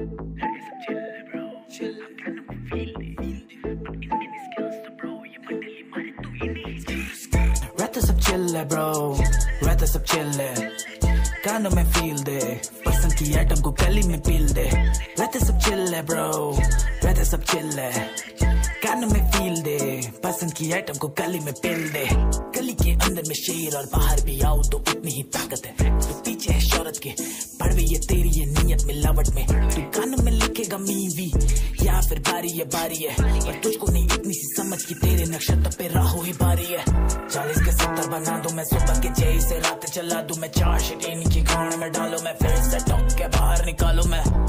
रहते सब चिल है ब्रो, रहते सब चिल है, कानों में फील दे, पसंद की आइटम को गली में पील दे। रहते सब चिल है ब्रो, रहते सब चिल है, कानों में फील दे, पसंद की आइटम को गली में पील दे। गली के अंदर में शेर और बाहर भी आओ तो उतनी ही ताकत है। तू पीछे है शौहरत के, पड़ गई है तेरी ये नीयत मिलावट में। तू कानों में लिखेगा मीवी या फिर बारी है पर तुझको नहीं इतनी सी समझ की तेरे नक्शे पे राहों ही बारी है। 40 के 70 बना दूं मैं, सुबह के जय से रात चला दूं मैं। 4 शीट इनकी खाने में डालो मैं, फिर से टॉक के बाहर निकालो मैं।